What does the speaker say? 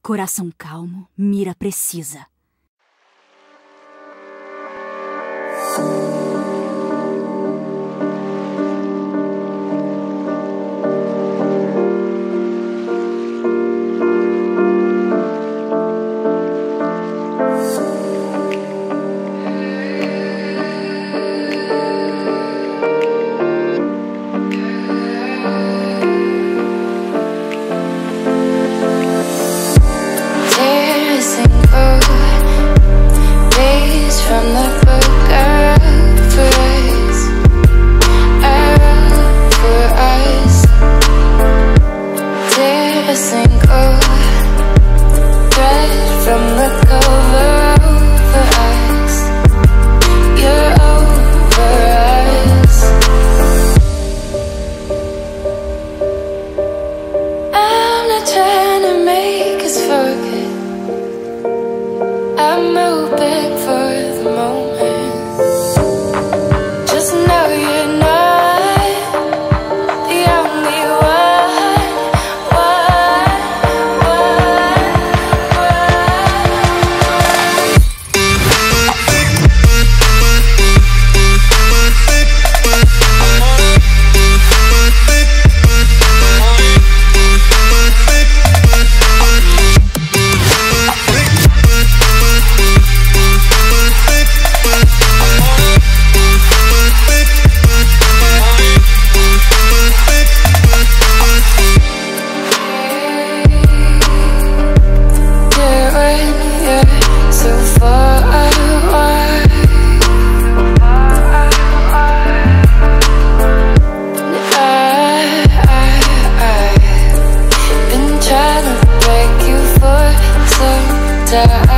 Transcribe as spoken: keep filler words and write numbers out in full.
Coração calmo, mira precisa. From the book I wrote for us, I wrote for us. Tear a single thread from the cover over us. You're over us. I'm not trying to make us forget. I'm open for the moment. Just know you're not the only one, one, one, so far away. I, I, I've been trying to break you for some time.